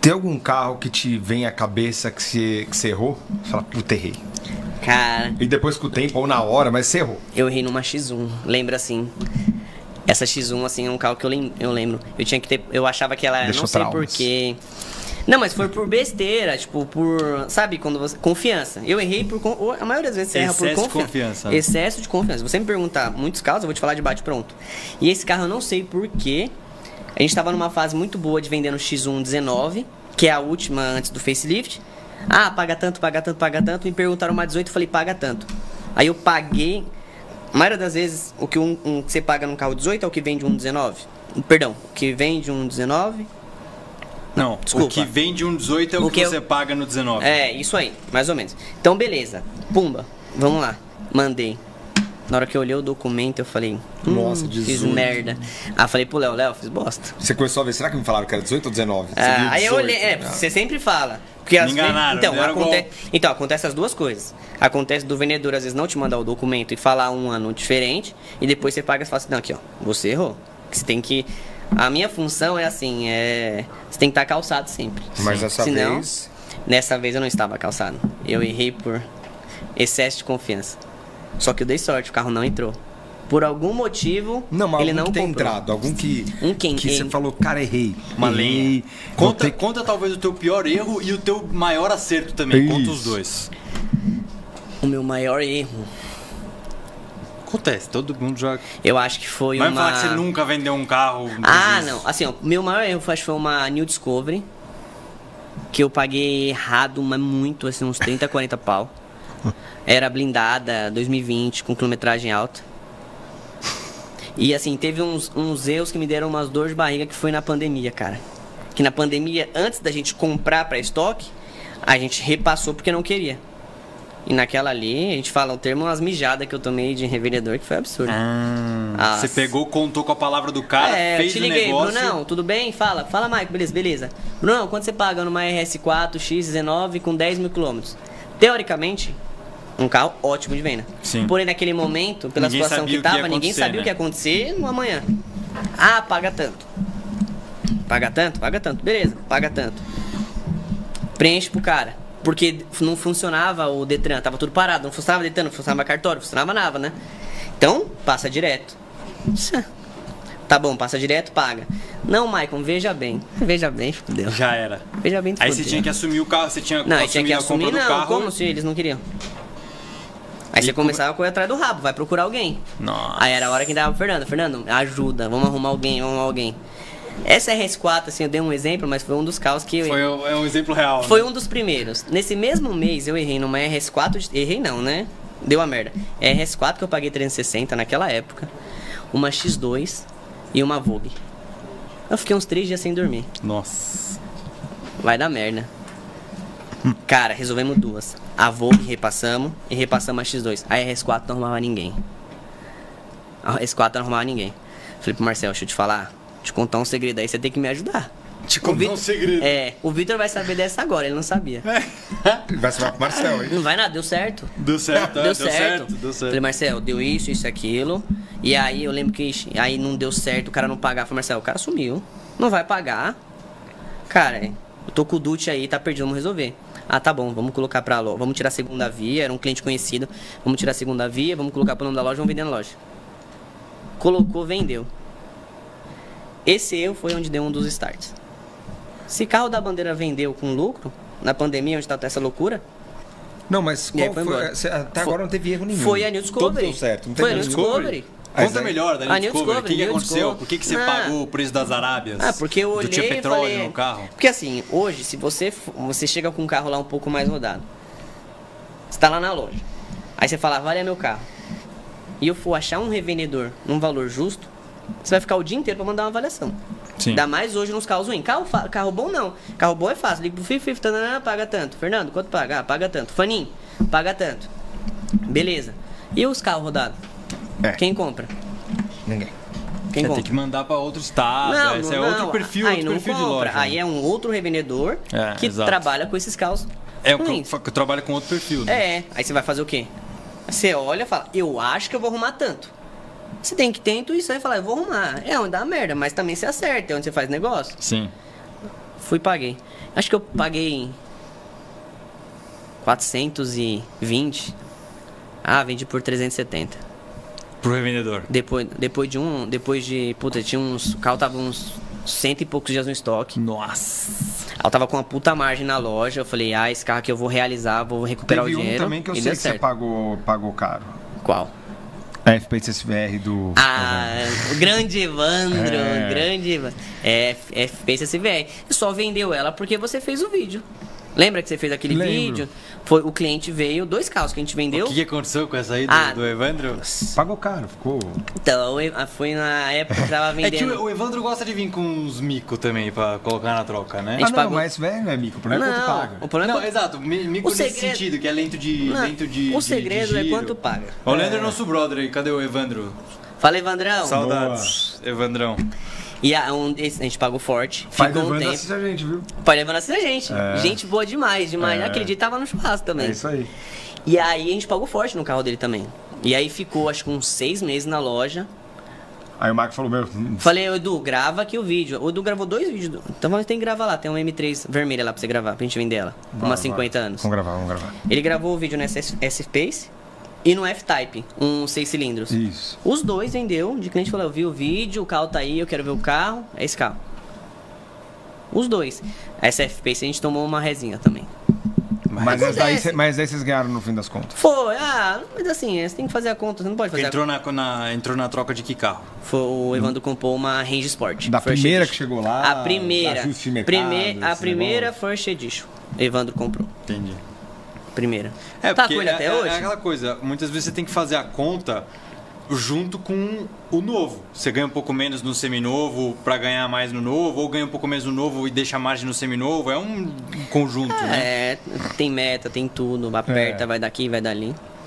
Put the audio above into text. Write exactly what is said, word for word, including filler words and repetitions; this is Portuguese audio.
Tem algum carro que te vem à cabeça que você, que você errou? Você fala, puta, errei. Cara... E depois com o tempo ou na hora, mas você errou. Eu errei numa X um, lembra assim... Essa X um, assim, é um carro que eu, lem eu lembro. Eu tinha que ter... Eu achava que ela... Deixou não sei traumas. porquê... Não, mas foi por besteira, tipo, por... Sabe, quando você... Confiança. Eu errei por... Con... A maioria das vezes você erra por Excesso de confiança. confiança, né? Excesso de confiança. Se você me perguntar muitos carros, eu vou te falar de bate-pronto. E esse carro eu não sei porquê. A gente tava numa fase muito boa de vender no X um dezenove, que é a última antes do facelift. Ah, paga tanto, paga tanto, paga tanto. Me perguntaram uma dezoito, eu falei, paga tanto. Aí eu paguei... A maioria das vezes, o que um, um, você paga num carro dezoito é o que vende um dezenove. Perdão, o que vende um dezenove... Não, Desculpa. o que vem de um dezoito é o, O que, que você eu- paga no dezenove. É, isso aí, mais ou menos. Então, beleza. Pumba, vamos lá. Mandei. Na hora que eu olhei o documento, eu falei... Hum, Nossa, fiz dezoito. merda. Aí eu falei pro Léo, Léo, fiz bosta. Você começou a ver, será que me falaram que era dezoito ou dezenove? Você Ah, viu aí eu dezoito? olhei, é, Ah. você sempre fala. Porque às Me enganaram, vezes, então, me deram aconte... golpe. então, acontece as duas coisas. Acontece do vendedor às vezes não te mandar o documento e falar um ano diferente, e depois você paga e fala assim, não, aqui ó, você errou. Que você tem que... A minha função é assim, é... Você tem que estar calçado sempre. Mas dessa Senão, vez... Nessa vez eu não estava calçado. Eu errei por excesso de confiança. Só que eu dei sorte, o carro não entrou. Por algum motivo, Não, mas ele algum não que tem comprou. entrado, algum que, Um quem? que você Em- falou, cara, errei. Uma errei, lenha. vou Conta, ter- conta talvez o teu pior erro e o teu maior acerto também. Conta os Isso. dois. O meu maior erro, Acontece, todo mundo já... eu acho que foi Vai uma... falar que você nunca vendeu um carro... um Ah, prejuízo. não. Assim, ó, meu maior erro foi, acho que foi uma New Discovery. Que eu paguei errado, mas muito, assim, uns trinta, quarenta pau. Era blindada, dois mil e vinte, com quilometragem alta. E assim, teve uns, uns erros que me deram umas dores de barriga que foi na pandemia, cara. Que na pandemia, antes da gente comprar pra estoque, a gente repassou porque não queria. E naquela ali, a gente fala o termo, umas mijadas que eu tomei de revendedor, que foi absurdo. Ah, Nossa. você pegou, contou com a palavra do cara, é, fez eu te o liguei, negócio... Brunão, tudo bem? Fala, fala, Mike, beleza, beleza. Brunão, quanto você paga numa R S quatro X dezenove com dez mil quilômetros? Teoricamente, um carro ótimo de venda. Sim. Porém, naquele momento, pela Ninguém situação sabia que o que ia tava, ninguém acontecer, sabia né? o que ia acontecer no amanhã. Ah, paga tanto. Paga tanto? Paga tanto. Beleza, paga tanto. Preenche pro cara. Porque não funcionava o Detran, tava tudo parado. Não funcionava o Detran, não funcionava cartório, não funcionava nada, né? Então, passa direto. Tá bom, passa direto, paga. Não, Maicon, veja bem. Veja bem, fudeu. Já era. Veja bem, Aí fudeu. você tinha que assumir o carro, você tinha Não, eu assumido tinha que a compra assumir, do não. carro. Como se eles não queriam? Aí E você como- começava a correr atrás do rabo, vai procurar alguém. Nossa. Aí era a hora que dava pro Fernando. Fernando, ajuda, vamos arrumar alguém, vamos arrumar alguém. Essa R S quatro, assim, eu dei um exemplo, mas foi um dos carros que eu Foi um- é um exemplo real. Foi né? um dos primeiros. Nesse mesmo mês eu errei numa R S quatro. Errei não, né? Deu a merda. R S quatro que eu paguei trezentos e sessenta naquela época. Uma X dois e uma Vogue. Eu fiquei uns três dias sem dormir. Nossa. Vai dar merda. Cara, resolvemos duas. A Vogue repassamos e repassamos a X dois. A R S quatro não arrumava ninguém. A R S quatro não arrumava ninguém. Falei pro Marcel, deixa eu te falar. Te contar um segredo aí, você tem que me ajudar. Te O contar Vitor- um segredo. É, o Vitor vai saber dessa agora, ele não sabia. Vai ser pro Marcel, hein? Não vai nada, deu certo. Deu certo, é, Deu, certo. Deu certo. Falei, Marcel, deu isso, isso, aquilo. E aí eu lembro que ixi, aí não deu certo, o cara não pagava. Falei, Marcel, o cara sumiu. Não vai pagar. Cara, eu tô com o Dutch aí, tá perdido, vamos resolver. Ah, tá bom, vamos colocar pra loja. Vamos tirar a segunda via, era um cliente conhecido. Vamos tirar a segunda via, vamos colocar pro nome da loja, vamos vender na loja. Colocou, vendeu. Esse erro foi onde deu um dos starts. Se carro da bandeira vendeu com lucro, na pandemia, onde tá essa loucura, Não, mas E aí qual foi foi? embora. Cê- Até Foi- agora não teve erro nenhum. foi a New Discovery. Tudo deu certo. Não Foi a teve New nenhum. Discovery. Mas Conta aí- melhor da A New New Discovery. O que, que Discovery, aconteceu? New Por que, que você Discovery. pagou o preço das Arábias? Ah, porque eu Do olhei tinha e petróleo falei... no carro? Porque assim, hoje, se você, f- você chega com um carro lá um pouco mais rodado, você tá lá na loja, aí você fala, vale é meu carro, e eu for achar um revendedor num valor justo, você vai ficar o dia inteiro pra mandar uma avaliação. Sim. Ainda mais hoje nos carros ruins. Carro, fa- carro bom não. Carro bom é fácil. Liga pro Fifi, tanana, paga tanto. Fernando, quanto paga? Ah, paga tanto. Faninho, paga tanto. Beleza. E os carros rodados? É. Quem compra? Ninguém. Quem Você compra? tem que mandar pra outro estado. Não, Esse não, é outro não. perfil, Aí outro não perfil de compra. loja. Aí é um outro revendedor É, que exato. trabalha com esses carros É o que ruins. eu, que eu trabalho com outro perfil. Né? É, aí você vai fazer o quê? Você olha e fala, eu acho que eu vou arrumar tanto. Você tem que ter intuição e falar, eu vou arrumar. É onde dá merda, mas também você acerta, é onde você faz negócio. Sim. Fui e paguei. Acho que eu paguei quatrocentos e vinte. Ah, vendi por trezentos e setenta. Pro revendedor. Depois, depois de um. Depois de. Puta, tinha uns. O carro tava uns cento e poucos dias no estoque. Nossa. Ela tava com uma puta margem na loja. Eu falei, ah, esse carro aqui eu vou realizar, vou recuperar Teve o dinheiro. um também que eu e sei deu que certo. você pagou, pagou caro. Qual? A F P S V R do... Ah, o grande Evandro, É. o grande Evandro. É, F P S V R. Só vendeu ela porque você fez o vídeo. Lembra que você fez aquele Lembro. vídeo? Foi, o cliente veio, dois carros que a gente vendeu. O que, que aconteceu com essa aí do, Ah. do Evandro? Pagou caro, ficou... Então, eu- foi na época que tava É vendendo. que o, o Evandro gosta de vir com uns mico também pra colocar na troca, né? A gente Ah, não, pagou- mas S V R não é mico, o problema é quanto paga. o problema Não, é quanto... exato, mi- mico O nesse segredo- sentido, que é lento de. Não, lento de o de- segredo de é giro. quanto paga. O Leandro é nosso brother aí, cadê o Evandro? Fala, Evandrão. Saudades, Evandrão. E a, um, esse- a gente pagou forte. Pai do Ficou um Evandro tempo. assiste a gente, viu? Pai levando assim a gente. É. Gente boa demais, demais. É. Aquele dia tava no churrasco também. É isso aí. E aí a gente pagou forte no carro dele também. E aí ficou, acho que uns seis meses na loja. Aí o Marco falou, meu... hum, Falei, ô Edu, grava aqui o vídeo. O Edu gravou dois vídeos. do- Então você tem que gravar lá. Tem uma M três vermelha lá pra você gravar, pra gente vender ela. bora, umas cinquenta bora. anos. Vamos gravar, vamos gravar. Ele gravou o vídeo nessa S-Pace e no F-Type, um seis cilindros. Isso. Os dois vendeu. De cliente falou, eu vi o vídeo, o carro tá aí, eu quero ver o carro. É esse carro. Os dois. Essa F-Pace a gente tomou uma resinha também. Mas, esse daí, acontece. cê- mas aí vocês ganharam no fim das contas. Foi, ah, mas assim, você tem que fazer a conta, você não pode fazer Entrou na, na- entrou na troca de que carro? a... Foi, o Evandro comprou uma Range Sport. Da First primeira Edition. que chegou lá, A primeira. ajuste de Prime... mercado, A esse primeira negócio. First Edition. Evandro comprou. Entendi. Primeira. É, Tá porque com ele é, até é- hoje? é aquela coisa, muitas vezes você tem que fazer a conta junto com o novo. Você ganha um pouco menos no seminovo pra ganhar mais no novo, ou ganha um pouco menos no novo e deixa margem no seminovo. É um conjunto, né? É, tem meta, tem tudo, aperta, É. vai daqui, vai dali.